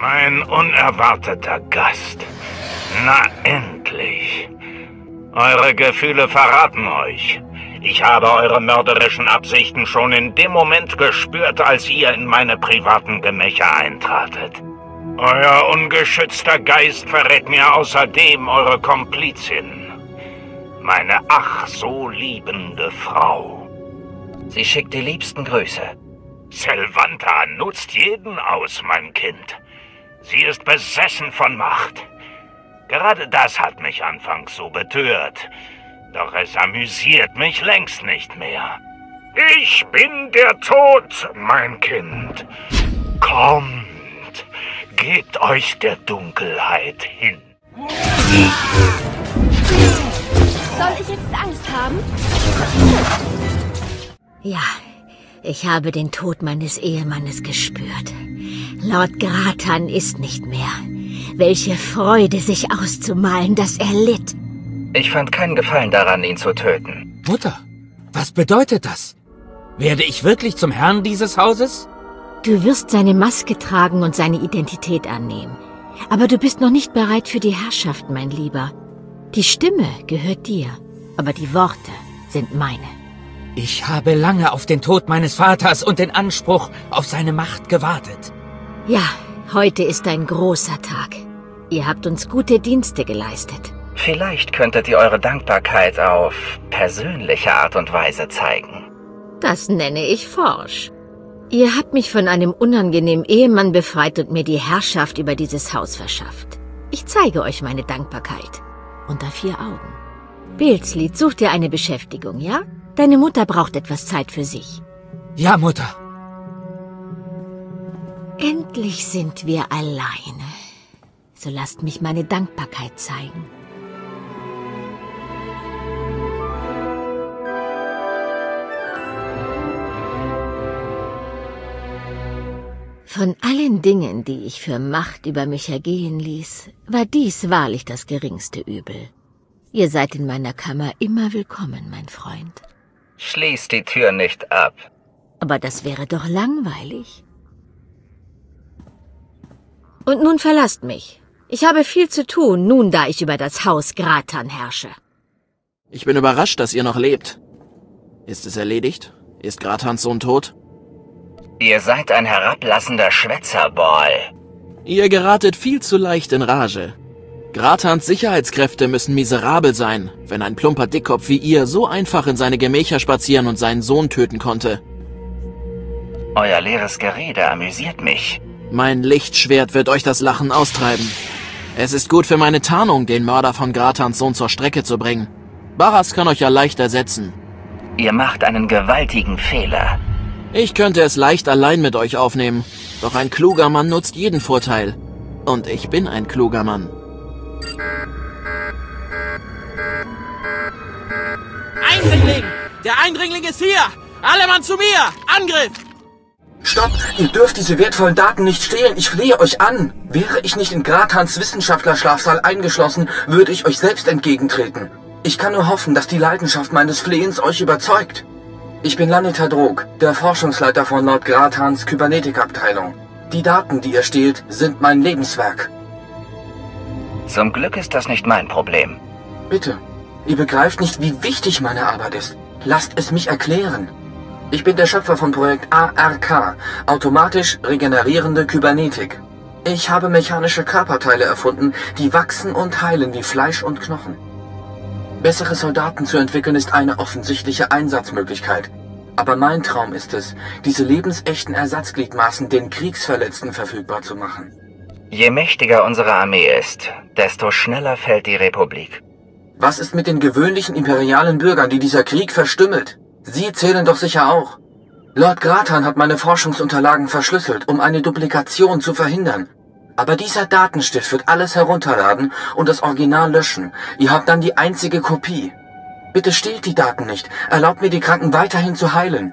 Ein unerwarteter Gast. Na endlich. Eure Gefühle verraten euch. Ich habe eure mörderischen Absichten schon in dem Moment gespürt, als ihr in meine privaten Gemächer eintratet. Euer ungeschützter Geist verrät mir außerdem eure Komplizin. Meine ach so liebende Frau. Sie schickt die liebsten Grüße. Selvanta nutzt jeden aus, mein Kind. Sie ist besessen von Macht. Gerade das hat mich anfangs so betört. Doch es amüsiert mich längst nicht mehr. Ich bin der Tod, mein Kind. Kommt, gebt euch der Dunkelheit hin. Soll ich jetzt Angst haben? Ja, ich habe den Tod meines Ehemannes gespürt. Lord Gratan ist nicht mehr. Welche Freude, sich auszumalen, dass er litt. Ich fand keinen Gefallen daran, ihn zu töten. Mutter, was bedeutet das? Werde ich wirklich zum Herrn dieses Hauses? Du wirst seine Maske tragen und seine Identität annehmen. Aber du bist noch nicht bereit für die Herrschaft, mein Lieber. Die Stimme gehört dir, aber die Worte sind meine. Ich habe lange auf den Tod meines Vaters und den Anspruch auf seine Macht gewartet. Ja, heute ist ein großer Tag. Ihr habt uns gute Dienste geleistet. Vielleicht könntet ihr eure Dankbarkeit auf persönliche Art und Weise zeigen. Das nenne ich forsch. Ihr habt mich von einem unangenehmen Ehemann befreit und mir die Herrschaft über dieses Haus verschafft. Ich zeige euch meine Dankbarkeit. Unter 4 Augen. Bilslied, such dir eine Beschäftigung, ja? Deine Mutter braucht etwas Zeit für sich. Ja, Mutter. Endlich sind wir alleine. So lasst mich meine Dankbarkeit zeigen. Von allen Dingen, die ich für Macht über mich ergehen ließ, war dies wahrlich das geringste Übel. Ihr seid in meiner Kammer immer willkommen, mein Freund. Schließ die Tür nicht ab. Aber das wäre doch langweilig. Und nun verlasst mich. Ich habe viel zu tun, nun da ich über das Haus Gratan herrsche. Ich bin überrascht, dass ihr noch lebt. Ist es erledigt? Ist Gratans Sohn tot? Ihr seid ein herablassender Schwätzerball. Ihr geratet viel zu leicht in Rage. Gratans Sicherheitskräfte müssen miserabel sein, wenn ein plumper Dickkopf wie ihr so einfach in seine Gemächer spazieren und seinen Sohn töten konnte. Euer leeres Gerede amüsiert mich. Mein Lichtschwert wird euch das Lachen austreiben. Es ist gut für meine Tarnung, den Mörder von Gratans Sohn zur Strecke zu bringen. Barras kann euch ja leicht ersetzen. Ihr macht einen gewaltigen Fehler. Ich könnte es leicht allein mit euch aufnehmen, doch ein kluger Mann nutzt jeden Vorteil. Und ich bin ein kluger Mann. Eindringling! Der Eindringling ist hier! Alle Mann zu mir! Angriff! Stopp! Ihr dürft diese wertvollen Daten nicht stehlen. Ich flehe euch an. Wäre ich nicht in Gratans Wissenschaftlerschlafsaal eingeschlossen, würde ich euch selbst entgegentreten. Ich kann nur hoffen, dass die Leidenschaft meines Flehens euch überzeugt. Ich bin Lanita Drog, der Forschungsleiter von Lord Gratans Kybernetikabteilung. Die Daten, die ihr stehlt, sind mein Lebenswerk. Zum Glück ist das nicht mein Problem. Bitte, ihr begreift nicht, wie wichtig meine Arbeit ist. Lasst es mich erklären. Ich bin der Schöpfer von Projekt ARK, automatisch regenerierende Kybernetik. Ich habe mechanische Körperteile erfunden, die wachsen und heilen wie Fleisch und Knochen. Bessere Soldaten zu entwickeln ist eine offensichtliche Einsatzmöglichkeit. Aber mein Traum ist es, diese lebensechten Ersatzgliedmaßen den Kriegsverletzten verfügbar zu machen. Je mächtiger unsere Armee ist, desto schneller fällt die Republik. Was ist mit den gewöhnlichen imperialen Bürgern, die dieser Krieg verstümmelt? Sie zählen doch sicher auch. Lord Gratan hat meine Forschungsunterlagen verschlüsselt, um eine Duplikation zu verhindern. Aber dieser Datenstift wird alles herunterladen und das Original löschen. Ihr habt dann die einzige Kopie. Bitte stehlt die Daten nicht. Erlaubt mir, die Kranken weiterhin zu heilen.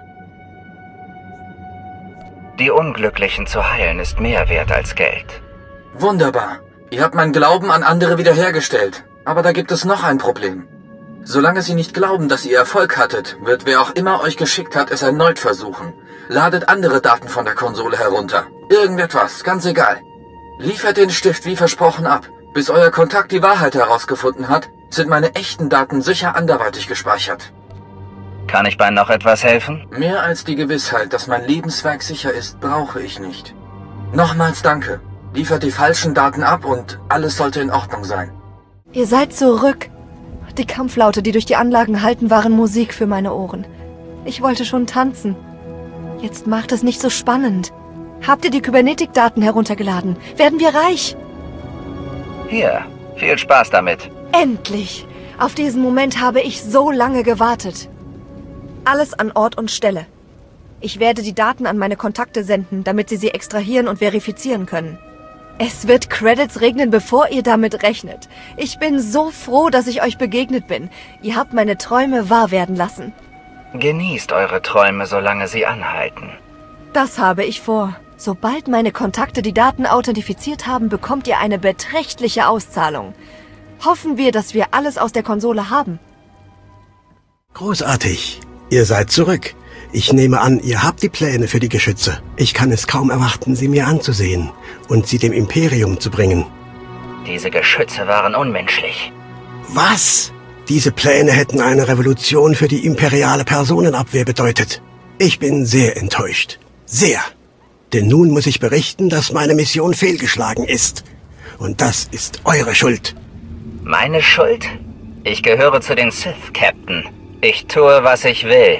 Die Unglücklichen zu heilen ist mehr wert als Geld. Wunderbar. Ihr habt meinen Glauben an andere wiederhergestellt. Aber da gibt es noch ein Problem. Solange Sie nicht glauben, dass ihr Erfolg hattet, wird wer auch immer euch geschickt hat, es erneut versuchen. Ladet andere Daten von der Konsole herunter. Irgendetwas, ganz egal. Liefert den Stift wie versprochen ab. Bis euer Kontakt die Wahrheit herausgefunden hat, sind meine echten Daten sicher anderweitig gespeichert. Kann ich bei noch etwas helfen? Mehr als die Gewissheit, dass mein Lebenswerk sicher ist, brauche ich nicht. Nochmals danke. Liefert die falschen Daten ab und alles sollte in Ordnung sein. Ihr seid zurück. Die Kampflaute, die durch die Anlagen hallten, waren Musik für meine Ohren. Ich wollte schon tanzen. Jetzt macht es nicht so spannend. Habt ihr die Kybernetik-Daten heruntergeladen? Werden wir reich? Hier, viel Spaß damit. Endlich! Auf diesen Moment habe ich so lange gewartet. Alles an Ort und Stelle. Ich werde die Daten an meine Kontakte senden, damit sie extrahieren und verifizieren können. Es wird Credits regnen, bevor ihr damit rechnet. Ich bin so froh, dass ich euch begegnet bin. Ihr habt meine Träume wahr werden lassen. Genießt eure Träume, solange sie anhalten. Das habe ich vor. Sobald meine Kontakte die Daten authentifiziert haben, bekommt ihr eine beträchtliche Auszahlung. Hoffen wir, dass wir alles aus der Konsole haben. Großartig. Ihr seid zurück. Ich nehme an, ihr habt die Pläne für die Geschütze. Ich kann es kaum erwarten, sie mir anzusehen und sie dem Imperium zu bringen. Diese Geschütze waren unmenschlich. Was? Diese Pläne hätten eine Revolution für die imperiale Personenabwehr bedeutet. Ich bin sehr enttäuscht. Sehr. Denn nun muss ich berichten, dass meine Mission fehlgeschlagen ist. Und das ist eure Schuld. Meine Schuld? Ich gehöre zu den Sith, Captain. Ich tue, was ich will.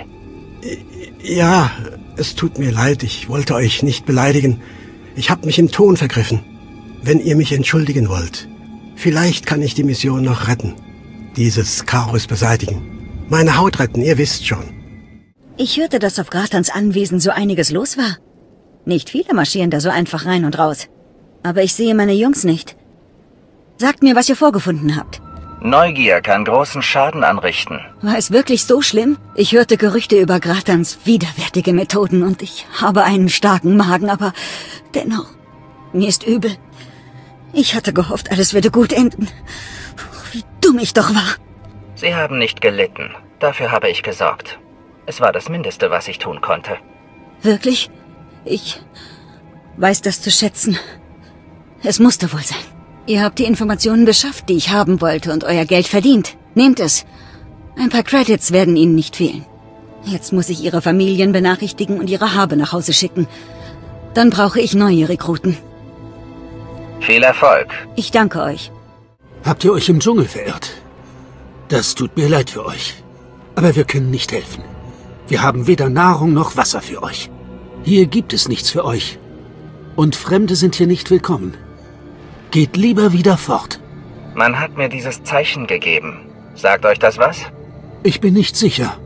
Ja, es tut mir leid, ich wollte euch nicht beleidigen. Ich habe mich im Ton vergriffen. Wenn ihr mich entschuldigen wollt, vielleicht kann ich die Mission noch retten. Dieses Chaos beseitigen. Meine Haut retten, ihr wisst schon. Ich hörte, dass auf Grathans Anwesen so einiges los war. Nicht viele marschieren da so einfach rein und raus. Aber ich sehe meine Jungs nicht. Sagt mir, was ihr vorgefunden habt. Neugier kann großen Schaden anrichten. War es wirklich so schlimm? Ich hörte Gerüchte über Grathans widerwärtige Methoden und ich habe einen starken Magen, aber dennoch, mir ist übel. Ich hatte gehofft, alles würde gut enden. Wie dumm ich doch war. Sie haben nicht gelitten. Dafür habe ich gesorgt. Es war das Mindeste, was ich tun konnte. Wirklich? Ich weiß das zu schätzen. Es musste wohl sein. Ihr habt die Informationen beschafft, die ich haben wollte, und euer Geld verdient. Nehmt es. Ein paar Credits werden Ihnen nicht fehlen. Jetzt muss ich Ihre Familien benachrichtigen und Ihre Habe nach Hause schicken. Dann brauche ich neue Rekruten. Viel Erfolg. Ich danke euch. Habt ihr euch im Dschungel verirrt? Das tut mir leid für euch. Aber wir können nicht helfen. Wir haben weder Nahrung noch Wasser für euch. Hier gibt es nichts für euch. Und Fremde sind hier nicht willkommen. Geht lieber wieder fort. Man hat mir dieses Zeichen gegeben. Sagt euch das was? Ich bin nicht sicher.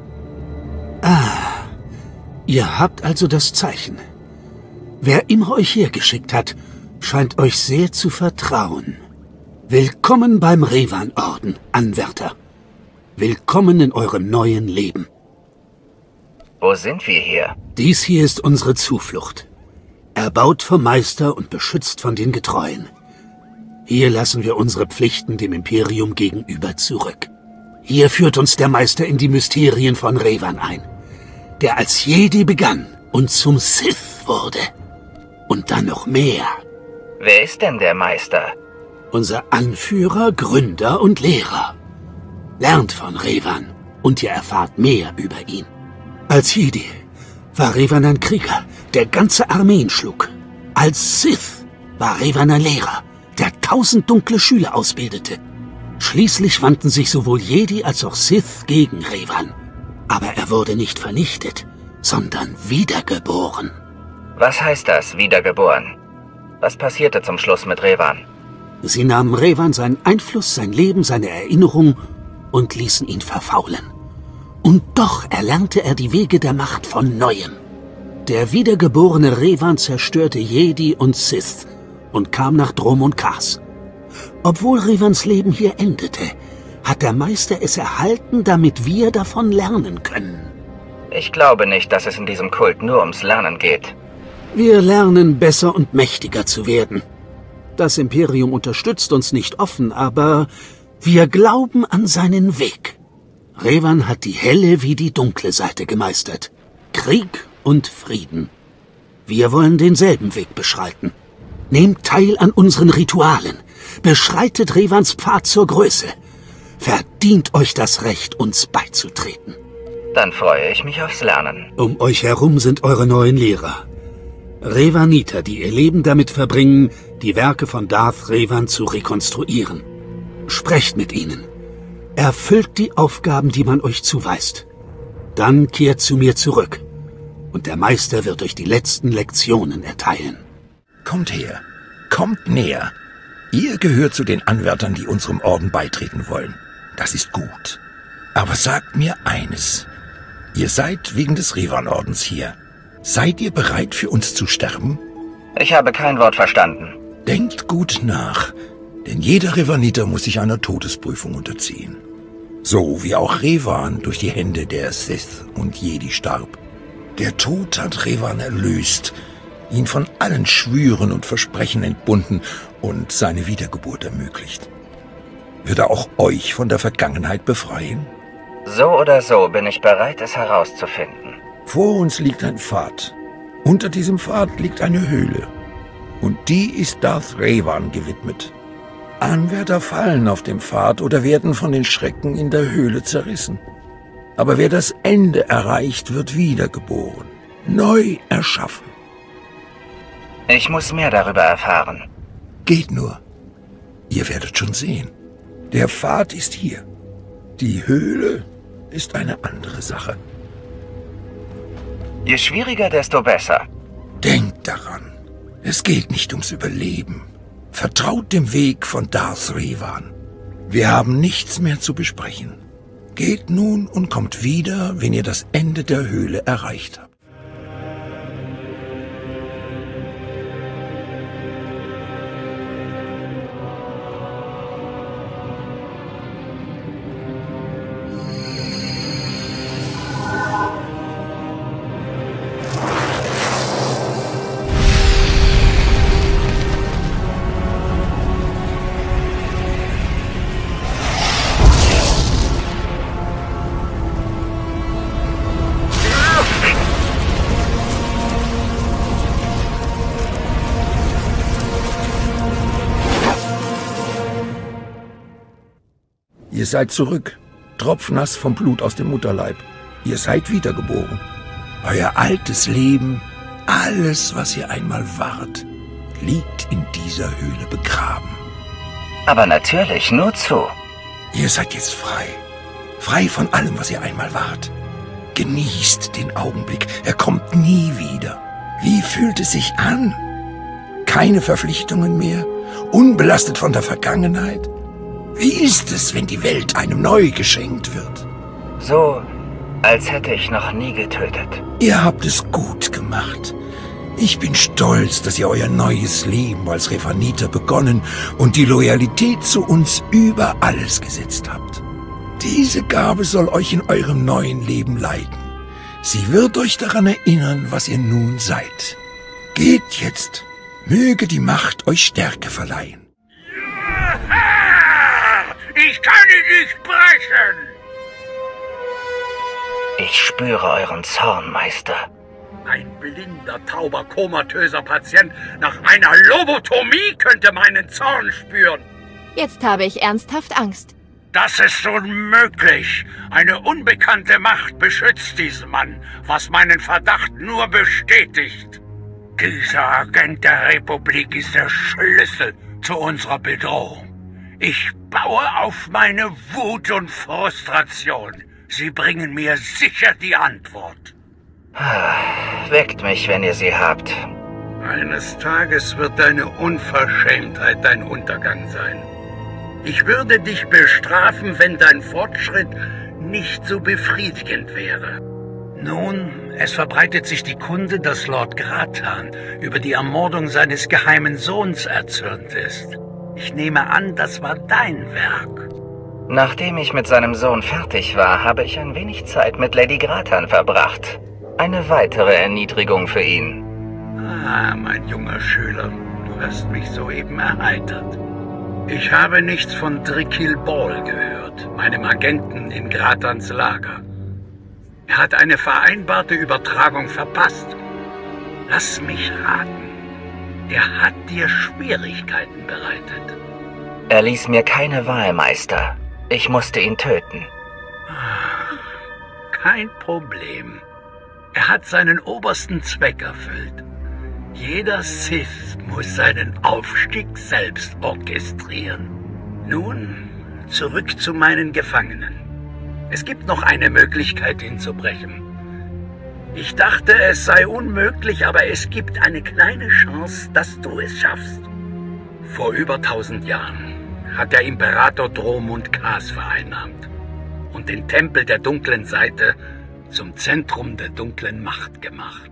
Ah, ihr habt also das Zeichen. Wer immer euch hergeschickt hat, scheint euch sehr zu vertrauen. Willkommen beim Revan-Orden, Anwärter. Willkommen in eurem neuen Leben. Wo sind wir hier? Dies hier ist unsere Zuflucht. Erbaut vom Meister und beschützt von den Getreuen. Hier lassen wir unsere Pflichten dem Imperium gegenüber zurück. Hier führt uns der Meister in die Mysterien von Revan ein, der als Jedi begann und zum Sith wurde. Und dann noch mehr. Wer ist denn der Meister? Unser Anführer, Gründer und Lehrer. Lernt von Revan und ihr erfahrt mehr über ihn. Als Jedi war Revan ein Krieger, der ganze Armeen schlug. Als Sith war Revan ein Lehrer, der 1000 dunkle Schüler ausbildete. Schließlich wandten sich sowohl Jedi als auch Sith gegen Revan. Aber er wurde nicht vernichtet, sondern wiedergeboren. Was heißt das, wiedergeboren? Was passierte zum Schluss mit Revan? Sie nahmen Revan seinen Einfluss, sein Leben, seine Erinnerung und ließen ihn verfaulen. Und doch erlernte er die Wege der Macht von Neuem. Der wiedergeborene Revan zerstörte Jedi und Sith und kam nach Drom und Kars. Obwohl Revans Leben hier endete, hat der Meister es erhalten, damit wir davon lernen können. Ich glaube nicht, dass es in diesem Kult nur ums Lernen geht. Wir lernen, besser und mächtiger zu werden. Das Imperium unterstützt uns nicht offen, aber wir glauben an seinen Weg. Revan hat die helle wie die dunkle Seite gemeistert. Krieg und Frieden. Wir wollen denselben Weg beschreiten. Nehmt teil an unseren Ritualen. Beschreitet Revans Pfad zur Größe. Verdient euch das Recht, uns beizutreten. Dann freue ich mich aufs Lernen. Um euch herum sind eure neuen Lehrer. Revaniter, die ihr Leben damit verbringen, die Werke von Darth Revan zu rekonstruieren. Sprecht mit ihnen. Erfüllt die Aufgaben, die man euch zuweist. Dann kehrt zu mir zurück. Und der Meister wird euch die letzten Lektionen erteilen. Kommt her. Kommt näher. Ihr gehört zu den Anwärtern, die unserem Orden beitreten wollen. Das ist gut. Aber sagt mir eines. Ihr seid wegen des Revan-Ordens hier. Seid ihr bereit, für uns zu sterben? Ich habe kein Wort verstanden. Denkt gut nach, denn jeder Revaniter muss sich einer Todesprüfung unterziehen. So wie auch Revan durch die Hände der Sith und Jedi starb. Der Tod hat Revan erlöst, ihn von allen Schwüren und Versprechen entbunden und seine Wiedergeburt ermöglicht. Wird er auch euch von der Vergangenheit befreien? So oder so bin ich bereit, es herauszufinden. Vor uns liegt ein Pfad. Unter diesem Pfad liegt eine Höhle. Und die ist Darth Revan gewidmet. Anwärter fallen auf dem Pfad oder werden von den Schrecken in der Höhle zerrissen. Aber wer das Ende erreicht, wird wiedergeboren, neu erschaffen. Ich muss mehr darüber erfahren. Geht nur. Ihr werdet schon sehen. Der Pfad ist hier. Die Höhle ist eine andere Sache. Je schwieriger, desto besser. Denkt daran, es geht nicht ums Überleben. Vertraut dem Weg von Darth Revan. Wir haben nichts mehr zu besprechen. Geht nun und kommt wieder, wenn ihr das Ende der Höhle erreicht habt. Ihr seid zurück, tropfnass vom Blut aus dem Mutterleib. Ihr seid wiedergeboren. Euer altes Leben, alles, was ihr einmal wart, liegt in dieser Höhle begraben. Aber natürlich, nur zu. Ihr seid jetzt frei. Frei von allem, was ihr einmal wart. Genießt den Augenblick. Er kommt nie wieder. Wie fühlt es sich an? Keine Verpflichtungen mehr? Unbelastet von der Vergangenheit? Wie ist es, wenn die Welt einem neu geschenkt wird? So, als hätte ich noch nie getötet. Ihr habt es gut gemacht. Ich bin stolz, dass ihr euer neues Leben als Revaniter begonnen und die Loyalität zu uns über alles gesetzt habt. Diese Gabe soll euch in eurem neuen Leben leiten. Sie wird euch daran erinnern, was ihr nun seid. Geht jetzt. Möge die Macht euch Stärke verleihen. Ich kann ihn nicht brechen! Ich spüre euren Zorn, Meister. Ein blinder, tauber, komatöser Patient nach einer Lobotomie könnte meinen Zorn spüren. Jetzt habe ich ernsthaft Angst. Das ist unmöglich. Eine unbekannte Macht beschützt diesen Mann, was meinen Verdacht nur bestätigt. Dieser Agent der Republik ist der Schlüssel zu unserer Bedrohung. Ich baue auf meine Wut und Frustration. Sie bringen mir sicher die Antwort. Weckt mich, wenn ihr sie habt. Eines Tages wird deine Unverschämtheit dein Untergang sein. Ich würde dich bestrafen, wenn dein Fortschritt nicht so befriedigend wäre. Nun, es verbreitet sich die Kunde, dass Lord Gratan über die Ermordung seines geheimen Sohns erzürnt ist. Ich nehme an, das war dein Werk. Nachdem ich mit seinem Sohn fertig war, habe ich ein wenig Zeit mit Lady Gratan verbracht. Eine weitere Erniedrigung für ihn. Ah, mein junger Schüler, du hast mich soeben erheitert. Ich habe nichts von Driscoll Ball gehört, meinem Agenten in Gratans Lager. Er hat eine vereinbarte Übertragung verpasst. Lass mich raten. Er hat dir Schwierigkeiten bereitet. Er ließ mir keine Wahl, Meister. Ich musste ihn töten. Kein Problem. Er hat seinen obersten Zweck erfüllt. Jeder Sith muss seinen Aufstieg selbst orchestrieren. Nun, zurück zu meinen Gefangenen. Es gibt noch eine Möglichkeit, ihn zu brechen. Ich dachte, es sei unmöglich, aber es gibt eine kleine Chance, dass du es schaffst. Vor über 1000 Jahren hat der Imperator Dromund Kaas vereinnahmt und den Tempel der dunklen Seite zum Zentrum der dunklen Macht gemacht.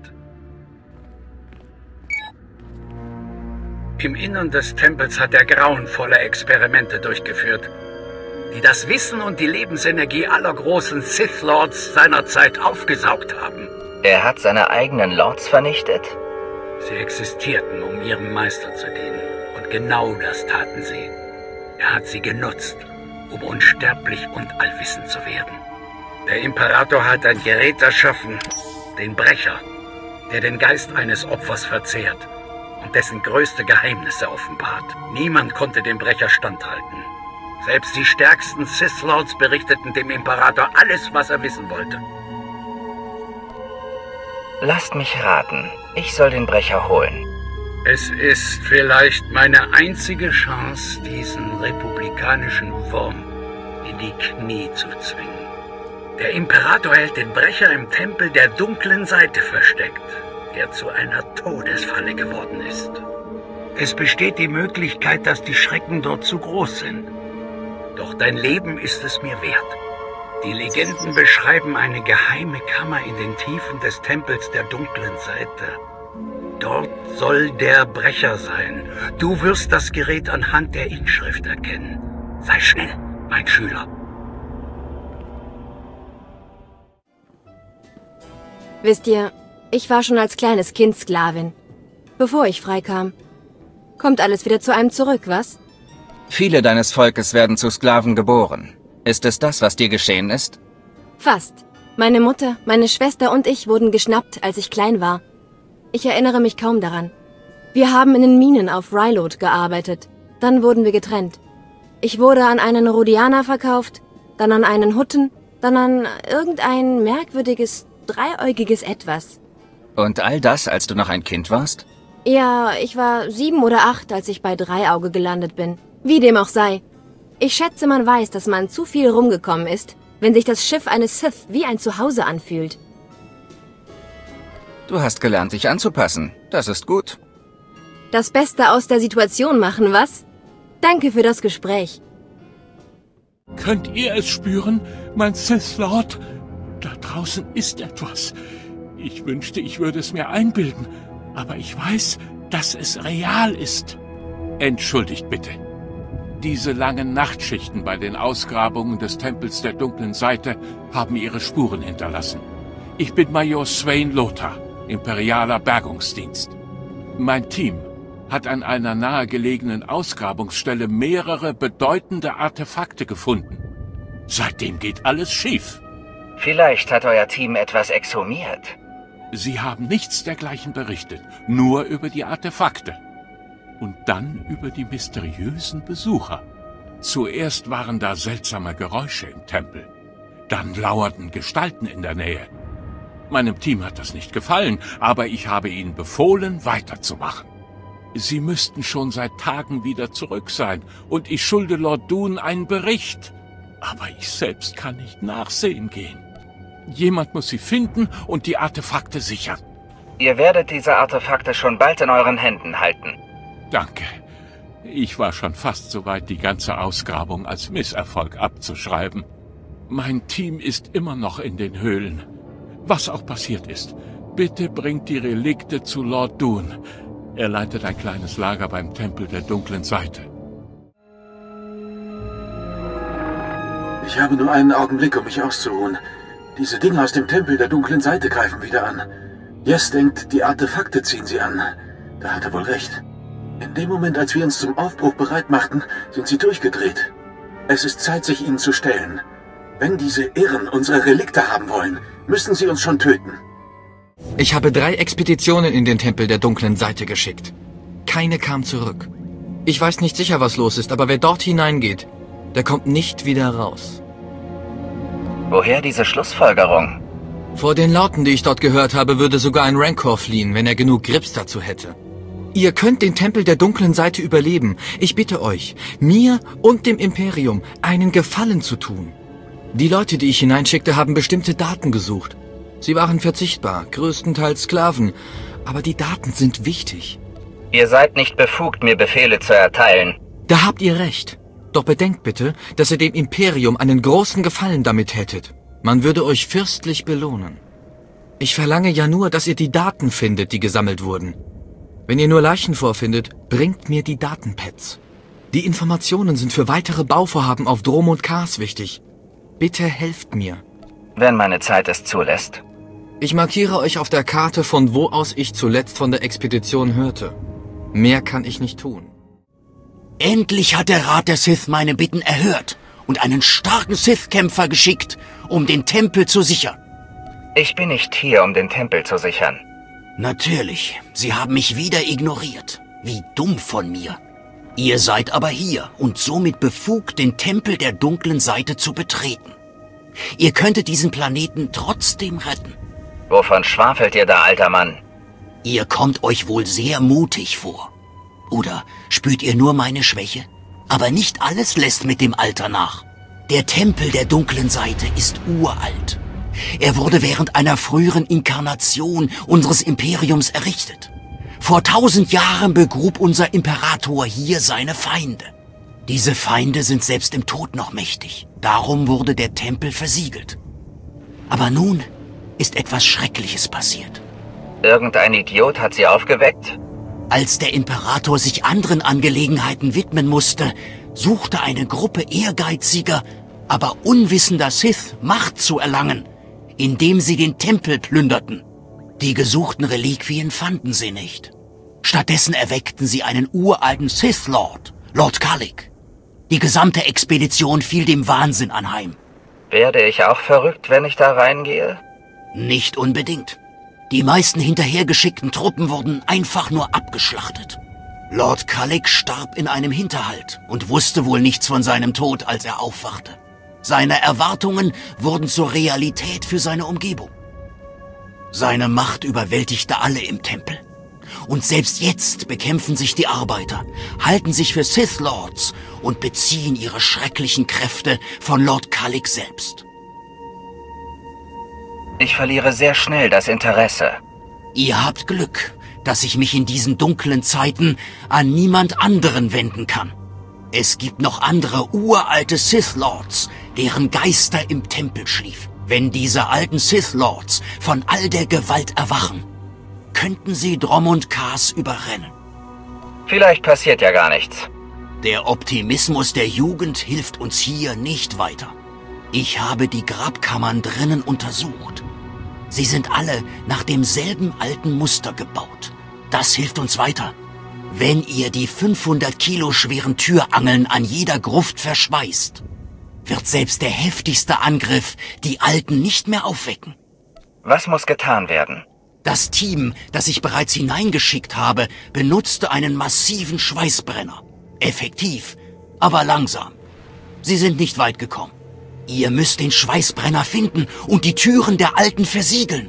Im Innern des Tempels hat er grauenvolle Experimente durchgeführt, die das Wissen und die Lebensenergie aller großen Sith Lords seiner Zeit aufgesaugt haben. Er hat seine eigenen Lords vernichtet? Sie existierten, um ihrem Meister zu dienen. Und genau das taten sie. Er hat sie genutzt, um unsterblich und allwissend zu werden. Der Imperator hat ein Gerät erschaffen, den Brecher, der den Geist eines Opfers verzehrt und dessen größte Geheimnisse offenbart. Niemand konnte dem Brecher standhalten. Selbst die stärksten Sith Lords berichteten dem Imperator alles, was er wissen wollte. Lasst mich raten. Ich soll den Brecher holen. Es ist vielleicht meine einzige Chance, diesen republikanischen Wurm in die Knie zu zwingen. Der Imperator hält den Brecher im Tempel der dunklen Seite versteckt, der zu einer Todesfalle geworden ist. Es besteht die Möglichkeit, dass die Schrecken dort zu groß sind. Doch dein Leben ist es mir wert. Die Legenden beschreiben eine geheime Kammer in den Tiefen des Tempels der dunklen Seite. Dort soll der Brecher sein. Du wirst das Gerät anhand der Inschrift erkennen. Sei schnell, mein Schüler. Wisst ihr, ich war schon als kleines Kind Sklavin, bevor ich freikam. Kommt alles wieder zu einem zurück, was? Viele deines Volkes werden zu Sklaven geboren. Ist es das, was dir geschehen ist? Fast. Meine Mutter, meine Schwester und ich wurden geschnappt, als ich klein war. Ich erinnere mich kaum daran. Wir haben in den Minen auf Rylot gearbeitet. Dann wurden wir getrennt. Ich wurde an einen Rodianer verkauft, dann an einen Hutten, dann an irgendein merkwürdiges, dreiäugiges Etwas. Und all das, als du noch ein Kind warst? Ja, ich war 7 oder 8, als ich bei Dreiauge gelandet bin. Wie dem auch sei. Ich schätze, man weiß, dass man zu viel rumgekommen ist, wenn sich das Schiff eines Sith wie ein Zuhause anfühlt. Du hast gelernt, dich anzupassen. Das ist gut. Das Beste aus der Situation machen, was? Danke für das Gespräch. Könnt ihr es spüren, mein Sith Lord? Da draußen ist etwas. Ich wünschte, ich würde es mir einbilden, aber ich weiß, dass es real ist. Entschuldigt bitte. Diese langen Nachtschichten bei den Ausgrabungen des Tempels der dunklen Seite haben ihre Spuren hinterlassen. Ich bin Major Swain Lothar, imperialer Bergungsdienst. Mein Team hat an einer nahegelegenen Ausgrabungsstelle mehrere bedeutende Artefakte gefunden. Seitdem geht alles schief. Vielleicht hat euer Team etwas exhumiert. Sie haben nichts dergleichen berichtet, nur über die Artefakte. Und dann über die mysteriösen Besucher. Zuerst waren da seltsame Geräusche im Tempel. Dann lauerten Gestalten in der Nähe. Meinem Team hat das nicht gefallen, aber ich habe ihnen befohlen, weiterzumachen. Sie müssten schon seit Tagen wieder zurück sein, und ich schulde Lord Dune einen Bericht. Aber ich selbst kann nicht nachsehen gehen. Jemand muss sie finden und die Artefakte sichern. Ihr werdet diese Artefakte schon bald in euren Händen halten. Danke. Ich war schon fast so weit, die ganze Ausgrabung als Misserfolg abzuschreiben. Mein Team ist immer noch in den Höhlen. Was auch passiert ist, bitte bringt die Relikte zu Lord Dune. Er leitet ein kleines Lager beim Tempel der dunklen Seite. Ich habe nur einen Augenblick, um mich auszuruhen. Diese Dinge aus dem Tempel der dunklen Seite greifen wieder an. Jess denkt, die Artefakte ziehen sie an. Da hat er wohl recht. In dem Moment, als wir uns zum Aufbruch bereit machten, sind sie durchgedreht. Es ist Zeit, sich ihnen zu stellen. Wenn diese Irren unsere Relikte haben wollen, müssen sie uns schon töten. Ich habe 3 Expeditionen in den Tempel der dunklen Seite geschickt. Keine kam zurück. Ich weiß nicht sicher, was los ist, aber wer dort hineingeht, der kommt nicht wieder raus. Woher diese Schlussfolgerung? Vor den Lauten, die ich dort gehört habe, würde sogar ein Rancor fliehen, wenn er genug Grips dazu hätte. Ihr könnt den Tempel der dunklen Seite überleben. Ich bitte euch, mir und dem Imperium einen Gefallen zu tun. Die Leute, die ich hineinschickte, haben bestimmte Daten gesucht. Sie waren verzichtbar, größtenteils Sklaven, aber die Daten sind wichtig. Ihr seid nicht befugt, mir Befehle zu erteilen. Da habt ihr recht. Doch bedenkt bitte, dass ihr dem Imperium einen großen Gefallen damit hättet. Man würde euch fürstlich belohnen. Ich verlange ja nur, dass ihr die Daten findet, die gesammelt wurden. Wenn ihr nur Leichen vorfindet, bringt mir die Datenpads. Die Informationen sind für weitere Bauvorhaben auf Drom und Kars wichtig. Bitte helft mir. Wenn meine Zeit es zulässt. Ich markiere euch auf der Karte, von wo aus ich zuletzt von der Expedition hörte. Mehr kann ich nicht tun. Endlich hat der Rat der Sith meine Bitten erhört und einen starken Sith-Kämpfer geschickt, um den Tempel zu sichern. Ich bin nicht hier, um den Tempel zu sichern. Natürlich, Sie haben mich wieder ignoriert. Wie dumm von mir. Ihr seid aber hier und somit befugt, den Tempel der dunklen Seite zu betreten. Ihr könntet diesen Planeten trotzdem retten. Wovon schwafelt ihr da, alter Mann? Ihr kommt euch wohl sehr mutig vor. Oder spürt ihr nur meine Schwäche? Aber nicht alles lässt mit dem Alter nach. Der Tempel der dunklen Seite ist uralt. Er wurde während einer früheren Inkarnation unseres Imperiums errichtet. Vor 1000 Jahren begrub unser Imperator hier seine Feinde. Diese Feinde sind selbst im Tod noch mächtig. Darum wurde der Tempel versiegelt. Aber nun ist etwas Schreckliches passiert. Irgendein Idiot hat sie aufgeweckt? Als der Imperator sich anderen Angelegenheiten widmen musste, suchte eine Gruppe ehrgeiziger, aber unwissender Sith Macht zu erlangen, indem sie den Tempel plünderten. Die gesuchten Reliquien fanden sie nicht. Stattdessen erweckten sie einen uralten Sith Lord, Lord Kalik. Die gesamte Expedition fiel dem Wahnsinn anheim. Werde ich auch verrückt, wenn ich da reingehe? Nicht unbedingt. Die meisten hinterhergeschickten Truppen wurden einfach nur abgeschlachtet. Lord Kalik starb in einem Hinterhalt und wusste wohl nichts von seinem Tod, als er aufwachte. Seine Erwartungen wurden zur Realität für seine Umgebung. Seine Macht überwältigte alle im Tempel. Und selbst jetzt bekämpfen sich die Arbeiter, halten sich für Sith Lords und beziehen ihre schrecklichen Kräfte von Lord Kalik selbst. Ich verliere sehr schnell das Interesse. Ihr habt Glück, dass ich mich in diesen dunklen Zeiten an niemand anderen wenden kann. Es gibt noch andere uralte Sith Lords, deren Geister im Tempel schliefen. Wenn diese alten Sith Lords von all der Gewalt erwachen, könnten sie Drom und Kars überrennen. Vielleicht passiert ja gar nichts. Der Optimismus der Jugend hilft uns hier nicht weiter. Ich habe die Grabkammern drinnen untersucht. Sie sind alle nach demselben alten Muster gebaut. Das hilft uns weiter. Wenn ihr die 500 Kilo schweren Türangeln an jeder Gruft verschweißt, wird selbst der heftigste Angriff die Alten nicht mehr aufwecken. Was muss getan werden? Das Team, das ich bereits hineingeschickt habe, benutzte einen massiven Schweißbrenner. Effektiv, aber langsam. Sie sind nicht weit gekommen. Ihr müsst den Schweißbrenner finden und die Türen der Alten versiegeln.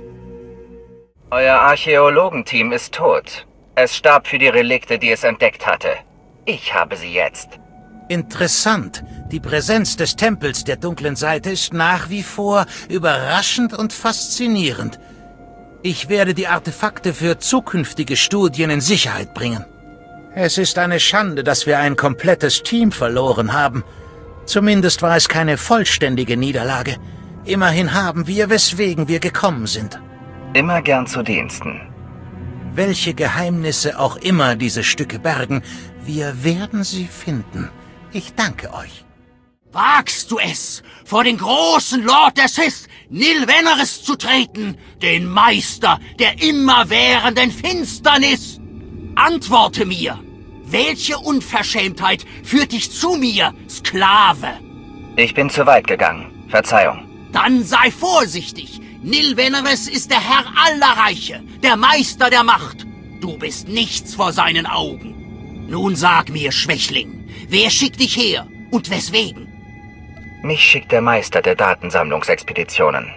Euer Archäologenteam ist tot. Es starb für die Relikte, die es entdeckt hatte. Ich habe sie jetzt. Interessant. Die Präsenz des Tempels der dunklen Seite ist nach wie vor überraschend und faszinierend. Ich werde die Artefakte für zukünftige Studien in Sicherheit bringen. Es ist eine Schande, dass wir ein komplettes Team verloren haben. Zumindest war es keine vollständige Niederlage. Immerhin haben wir, weswegen wir gekommen sind. Immer gern zu Diensten. Welche Geheimnisse auch immer diese Stücke bergen, wir werden sie finden. Ich danke euch. Wagst du es, vor den großen Lord der Sith, Nil Veneris, zu treten, den Meister der immerwährenden Finsternis? Antworte mir! Welche Unverschämtheit führt dich zu mir, Sklave? Ich bin zu weit gegangen. Verzeihung. Dann sei vorsichtig. Nil Veneris ist der Herr aller Reiche, der Meister der Macht. Du bist nichts vor seinen Augen. Nun sag mir, Schwächling, wer schickt dich her und weswegen? Mich schickt der Meister der Datensammlungsexpeditionen.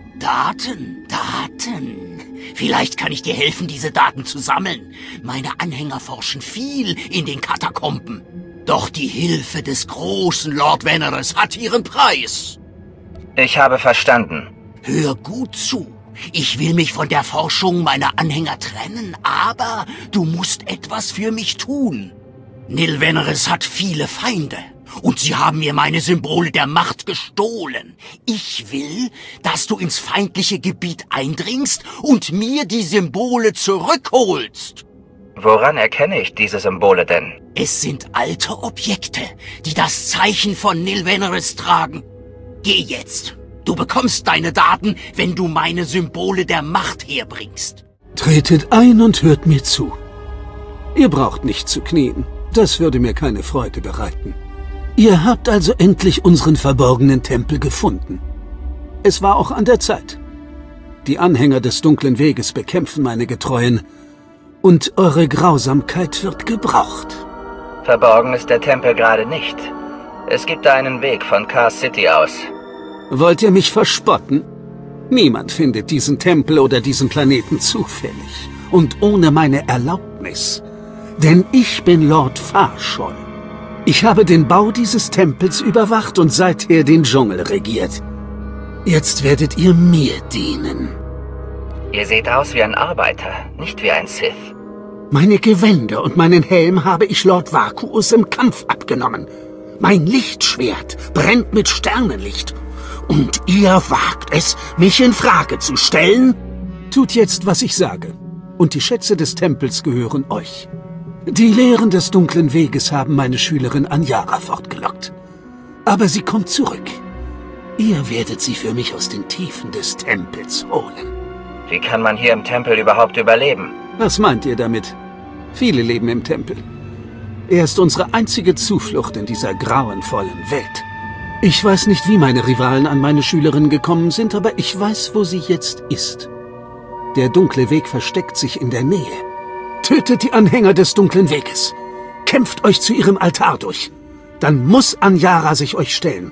Daten. Vielleicht kann ich dir helfen, diese Daten zu sammeln. Meine Anhänger forschen viel in den Katakomben. Doch die Hilfe des großen Lord Veneris hat ihren Preis. Ich habe verstanden. Hör gut zu. Ich will mich von der Forschung meiner Anhänger trennen, aber du musst etwas für mich tun. Nil Veneris hat viele Feinde. Und sie haben mir meine Symbole der Macht gestohlen. Ich will, dass du ins feindliche Gebiet eindringst und mir die Symbole zurückholst. Woran erkenne ich diese Symbole denn? Es sind alte Objekte, die das Zeichen von Nil Veneris tragen. Geh jetzt. Du bekommst deine Daten, wenn du meine Symbole der Macht herbringst. Tretet ein und hört mir zu. Ihr braucht nicht zu knien. Das würde mir keine Freude bereiten. Ihr habt also endlich unseren verborgenen Tempel gefunden. Es war auch an der Zeit. Die Anhänger des dunklen Weges bekämpfen meine Getreuen, und eure Grausamkeit wird gebraucht. Verborgen ist der Tempel gerade nicht. Es gibt da einen Weg von Car City aus. Wollt ihr mich verspotten? Niemand findet diesen Tempel oder diesen Planeten zufällig und ohne meine Erlaubnis. Denn ich bin Lord Farshol. Ich habe den Bau dieses Tempels überwacht und seither den Dschungel regiert. Jetzt werdet ihr mir dienen. Ihr seht aus wie ein Arbeiter, nicht wie ein Sith. Meine Gewänder und meinen Helm habe ich Lord Vakuus im Kampf abgenommen. Mein Lichtschwert brennt mit Sternenlicht. Und ihr wagt es, mich in Frage zu stellen? Tut jetzt, was ich sage. Und die Schätze des Tempels gehören euch. Die Lehren des dunklen Weges haben meine Schülerin Anjara fortgelockt. Aber sie kommt zurück. Ihr werdet sie für mich aus den Tiefen des Tempels holen. Wie kann man hier im Tempel überhaupt überleben? Was meint ihr damit? Viele leben im Tempel. Er ist unsere einzige Zuflucht in dieser grauenvollen Welt. Ich weiß nicht, wie meine Rivalen an meine Schülerin gekommen sind, aber ich weiß, wo sie jetzt ist. Der dunkle Weg versteckt sich in der Nähe. Tötet die Anhänger des dunklen Weges. Kämpft euch zu ihrem Altar durch. Dann muss Anjara sich euch stellen.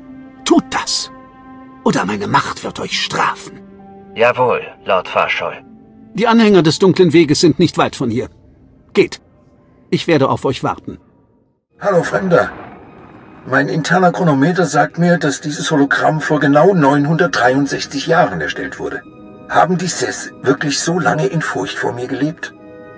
Tut das. Oder meine Macht wird euch strafen. Jawohl, Lord Farshol. Die Anhänger des dunklen Weges sind nicht weit von hier. Geht. Ich werde auf euch warten. Hallo, Fremder. Mein interner Chronometer sagt mir, dass dieses Hologramm vor genau 963 Jahren erstellt wurde. Haben die Sith wirklich so lange in Furcht vor mir gelebt?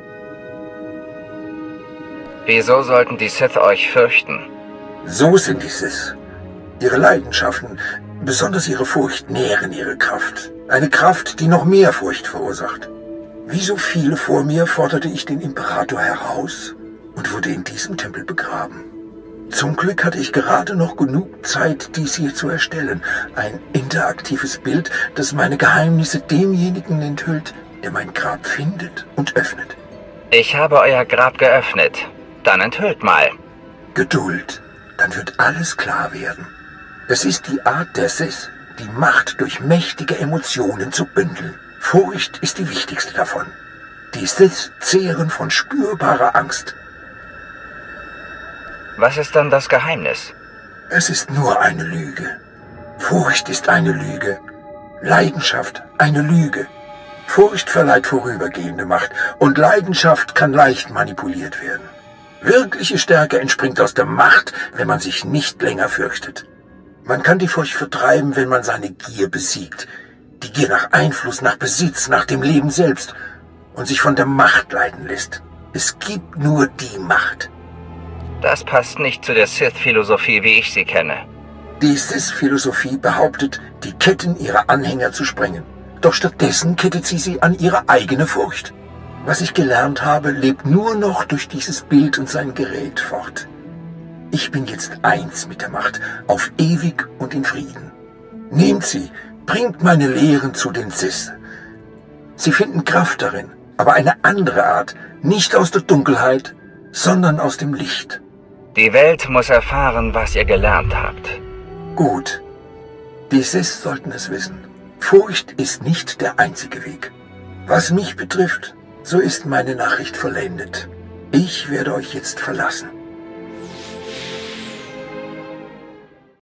Wieso sollten die Sith euch fürchten? So sind die Sith. Ihre Leidenschaften, besonders ihre Furcht, nähren ihre Kraft. Eine Kraft, die noch mehr Furcht verursacht. Wie so viele vor mir forderte ich den Imperator heraus und wurde in diesem Tempel begraben. Zum Glück hatte ich gerade noch genug Zeit, dies hier zu erstellen. Ein interaktives Bild, das meine Geheimnisse demjenigen enthüllt, der mein Grab findet und öffnet. Ich habe euer Grab geöffnet. Dann enthüllt mal. Geduld, dann wird alles klar werden. Es ist die Art der Sith, die Macht durch mächtige Emotionen zu bündeln. Furcht ist die wichtigste davon. Die Sith zehren von spürbarer Angst. Was ist dann das Geheimnis? Es ist nur eine Lüge. Furcht ist eine Lüge. Leidenschaft eine Lüge. Furcht verleiht vorübergehende Macht und Leidenschaft kann leicht manipuliert werden. Wirkliche Stärke entspringt aus der Macht, wenn man sich nicht länger fürchtet. Man kann die Furcht vertreiben, wenn man seine Gier besiegt. Die Gier nach Einfluss, nach Besitz, nach dem Leben selbst und sich von der Macht leiten lässt. Es gibt nur die Macht. Das passt nicht zu der Sith-Philosophie, wie ich sie kenne. Die Sith-Philosophie behauptet, die Ketten ihrer Anhänger zu sprengen. Doch stattdessen kettet sie an ihre eigene Furcht. Was ich gelernt habe, lebt nur noch durch dieses Bild und sein Gerät fort. Ich bin jetzt eins mit der Macht, auf ewig und in Frieden. Nehmt sie, bringt meine Lehren zu den Sith. Sie finden Kraft darin, aber eine andere Art, nicht aus der Dunkelheit, sondern aus dem Licht. Die Welt muss erfahren, was ihr gelernt habt. Gut. Die Sith sollten es wissen. Furcht ist nicht der einzige Weg. Was mich betrifft, So ist meine Nachricht vollendet. Ich werde euch jetzt verlassen.